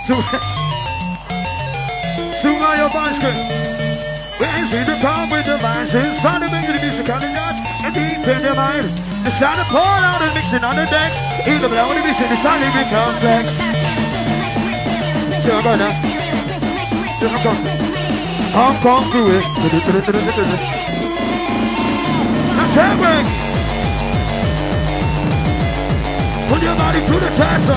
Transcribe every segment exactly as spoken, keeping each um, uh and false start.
Soon on your bicycle. We ain't see the calm with the vines. Inside the big of the music on the yacht. And deep in your mind. The sound of pour out and mixing on the decks. Even the only mission is only big complex. So I'm going now. So I'm going. I'm going through it. Now Chadwick. Put your body to the task.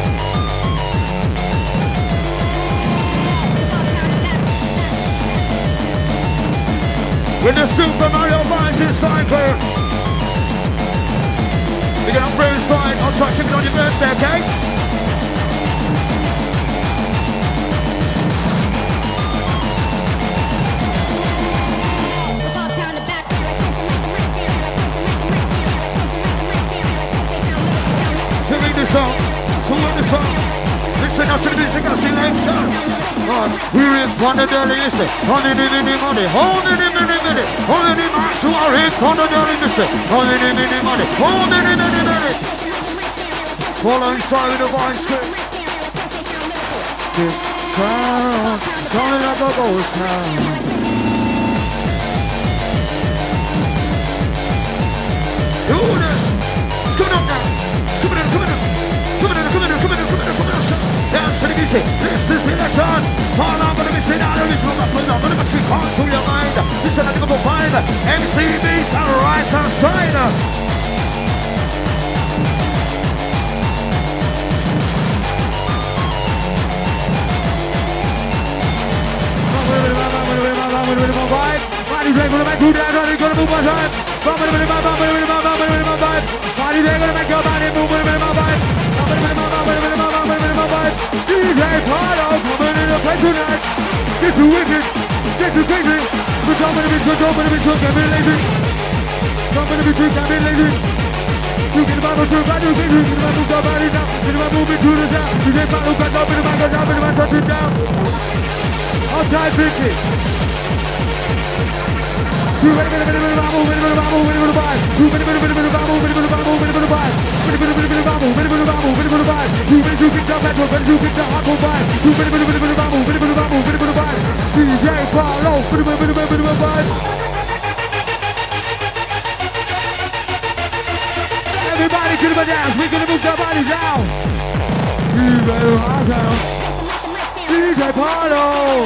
With the Super Mario vibes inside here. We're gonna bring it fine. I'll try to keep it on your birthday, okay? To read the song, to learn the song. Listen up to the music, I'll see later. Here is one of the list. Only the mini money, only the mini money, only the man who are his one of the list. Only the mini money, only the mini money. Follow inside the vine script. This town, coming up a ghost town. Do this. Come on now. Come on, come on, come on, come on, come on, come on, come on. Dance to the music, this is the lesson. All I'm gonna be saying out of this room, I'm gonna be trick on to your mind. This is a little find M C B's the right hand side. Body's ready for the back to that, running, gonna move my side. Bumping with my bump, with my bump, with my vibe. Body's ready, gonna make your body move with my vibe. Bumping with my bump, with my bump, with my vibe. D J Pardo coming in the place tonight. Get you wicked, get you crazy. We're jumping to be true, jumping to be true, can't be lazy. Jumping to be true, can't be lazy. You get the Bible to the you get the Bible, go body down. Get the Bible, move it to the sound. D J Pardo got up in the back, got up in the back, touch it down. Outside fifty. You ready, ready, ready, ready, ready, ready, ready, ready, ready, ready, you ready, ready, ready, ready, ready, ready, ready, ready, ready, ready, ready, ready, ready, ready, ready, ready, ready, ready, ready, you ready to kick down metro, ready to kick down hardcore vibe, you ready, ready, ready, ready, ready, ready, ready, ready, ready, ready, D J Pardo, ready, ready, ready, ready, ready, ready. Everybody get them down, we're gonna move your bodies down. You better rock down. D J Pardo.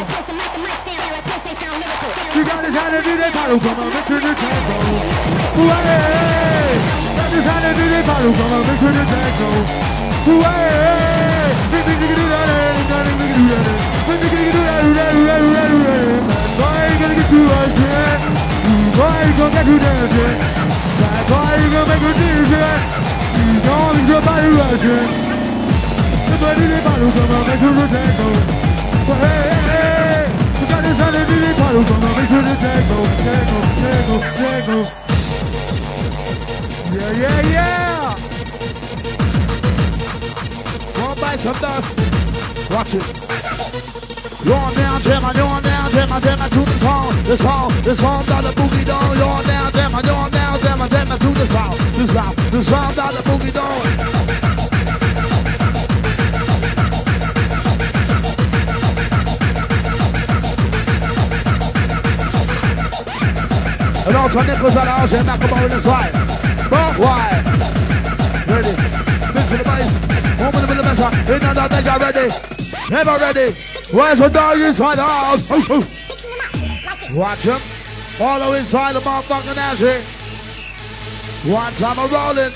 You got this hand to do that paddle, come on, make sure the tank go. Hooray! Got this hand to do that paddle, come on, make sure the tank go. Hooray! We think we can do that, and nothing we can do that. We think we can do that, hooray, hooray, hooray, hooray. Bad boy, you gonna get to us, yeah. You boy, you gonna get to dancing. Bad boy, you gonna make a decision. You don't make your body rushing. The body, the paddle, come on, make sure the tank go. Hey! It's not a really part of my make sure the tango, tango, tango, tango. Yeah, yeah, yeah. Go and buy some dust. Watch it. You're down, Gemma, you're down, Gemma, Gemma to the song. The song, the song down the boogie down. You're down, Gemma, you're down, Gemma, Gemma to the song. The song, the song down the boogie down. And also Nicholas at the house and Macklemore in the side. Both wide. Ready. Big to the base. One with the mesa. In and out, they got ready. Never ready. Where's the dog inside the house? Oh, oh. Watch him. Follow inside the motherfucking Nazi. One time I'm rolling.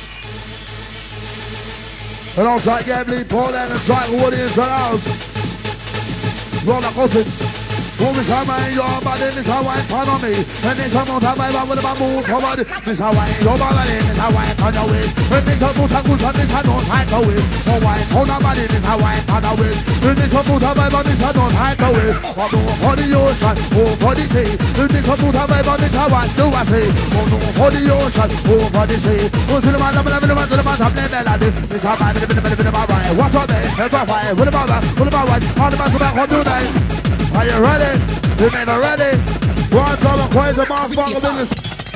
And outside Gambly, Paul and inside Woody inside the house. Roll like Austin. Move is how I your body, this how I follow me. And this how I my with my move forward. This how I your body, this how I follow it. And this how I good on this I don't hide to it. So I hold my body, this how I follow it. And this how I my body, I don't hide to it. I do for the ocean, oh for the sea. And this how I my body, how I do I say. Oh no for the ocean, oh for the sea. Oh to the man, to the man, to the man, to the man, to the melody. This how I bit a bit a bit of my right. What's on there? That's why. What about that? What about what? All the man to back on tonight. Are you ready? You never ready? One time crazy motherfucker business.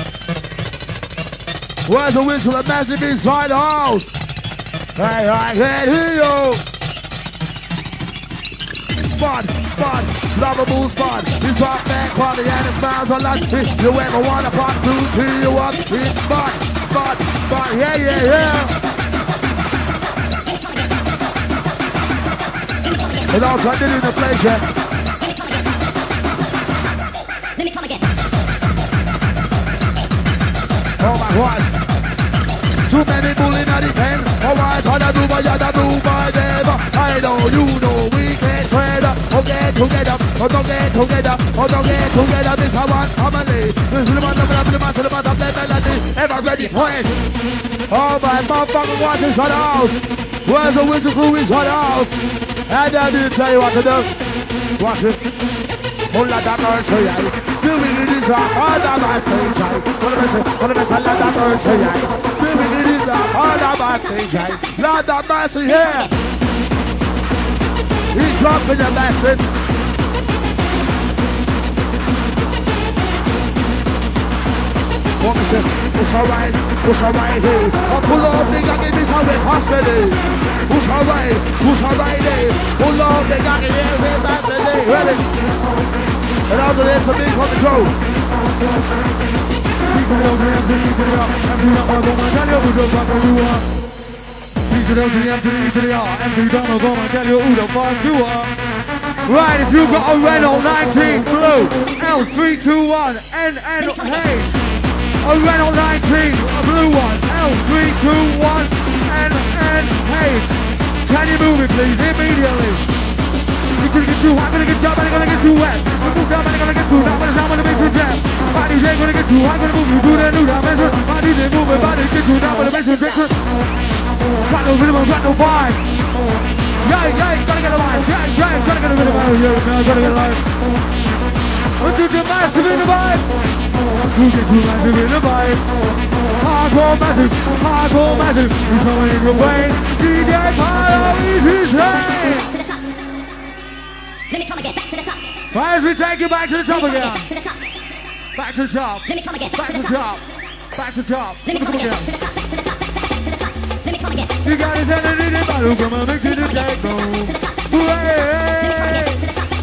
Where's the whistle of massive inside the house? Hey, I can't hear you. spot, spot, lovable spot. He's rock back quality and it smiles a lot. If you ever want a part two, three, you up, it's spot, spot, spot, yeah, yeah, yeah. And also I did it in the place, yeah. Let me come again. Oh my God. Too many bullying at the pen. Oh my God, I do my other move by them. I know, you know, we can't trade. Oh, get together. Oh, don't get together. Oh, don't get together. This is one family. This is the one, the one, the one, the one, the melody. Ever ready for it? Oh my motherfucking watch is shut out. Where's the whistle crew is shut out? And I didn't tell you what to do. Watch it. Hold on, that mercy, yeah. Still we need this rock, all that my stage, yeah. What am I saying? What am I saying? Lord, that mercy, yeah. Still we need this rock, all that my stage, yeah. Lord, that mercy, yeah. He's dropping the message. What is it? Push alright, push alright, hey. I pull off the gang in this highway hospital. Push alright, push alright, hey. Pull off the gang in this highway hospital. Ready? And after this, the big control. Right, if you've got a Renault nineteen blue, L three two one, N N H. A Renault nineteen, a blue one, L three two one, N N H. Can you move it, please, immediately? You're gonna get too hot, gonna get too hot, I'm gonna get too wet. You're gonna get too hot, I'm gonna get too hot, I'm gonna make you jet. My D J gonna get too hot, gonna move you to the new dimension. My D J moving, body get too hot, gonna make you jet. Got no rhythm, got no vibe. Yeah, yeah, gotta get alive. Yeah, yeah, gotta get a rhythm out of here, man, gotta get alive. Let's do the massive in the vibe. You get too massive in the vibe. Hardcore massive, hardcore massive. He's coming in your way. D J Pyro is his name. Let me come again, back to the top. Right, as we take you back to the top Let me again. come again, back to the top. Back to the top. Let me come again, back, Back to to the the top. top. Back to the top. Let me come again, back to the top, back to the top, back, back, back to the top. Let me come again, back to You the top. got his energy in the battle, come on, make it a techno. Hooray!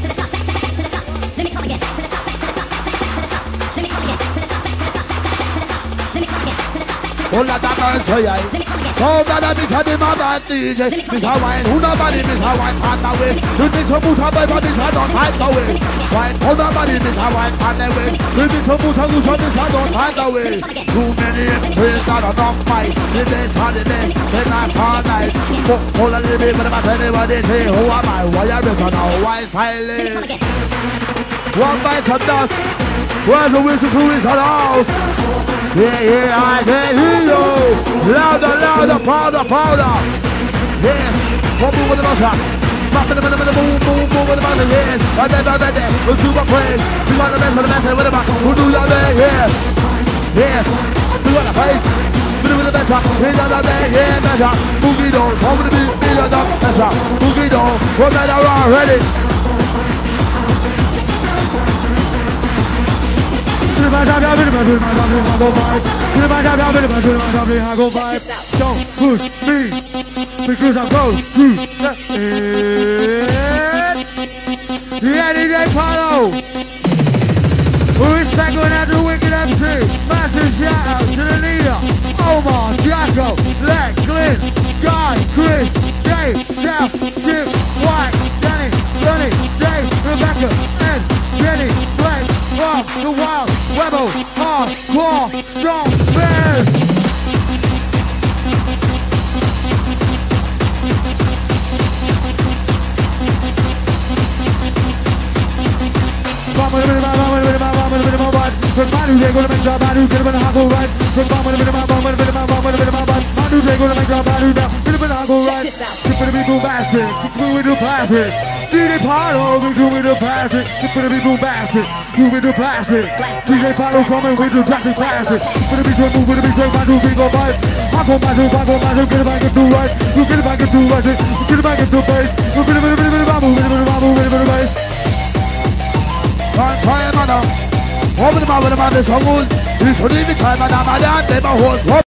Let me come again, back to the top, back to the top, back, back, back to the top. Let me come again, back to the top, back to the top, back, back, back to the top. Let me come again, back to the top, back to the top. Hola, that man, so yeah. Let me come again. So that I miss the mother D J. Miss Hawaii, who nobody miss Hawaii, find the way. You think so much about what is I don't find the way. Why, who nobody miss Hawaii, find the way. You think so much about what is I don't find the way. Too many employees got enough fight. In this holiday, they not all night. Hold a little bit, but about anybody say, who am I? Why am I so now? Why silent? One bite of dust. Where's the whistle who is on the house? Yeah, yeah, I can hear you. Louder, louder, powder, powder. Yeah, one move with the motion. Pop in the middle, boom, boom, boom with the motion. Yeah, right there, right there. We'll do my praise. We want the best of the best with the back. We'll do your day, yeah. Yeah, we want the face. We do the better. We do the day, yeah, better. Boogie down, over the beat, we do the better. Boogie down, we're better already. Don't push me because I'm close to the end. Yeah, D J Pyro. We're second at the Wicked M C. Massive shout out to the leader, Omar, Jacko, Lex, Glenn, Guy, Chris, Dave, Jeff, Jim, White, Danny, Johnny, Dave, Rebecca, Ed, Jenny, Blake, Rob, The Wild, Webbo, Hardcore, Strong, Bears. D J Pyro, we do with the plastic. It's gonna be boom bastard. Move with the plastic. D J Pyro coming with the drastic plastic. It's gonna be so move with the big so my new bingo vibe. I go my new, I go my new, get it back and do right. You get it back and do right. Get it back and do bass. You get it back and do bass. You get it back and do bass. Can't try it, man. Over the man with the man is hungry. You should leave it time, and I'm a damn, they my horse.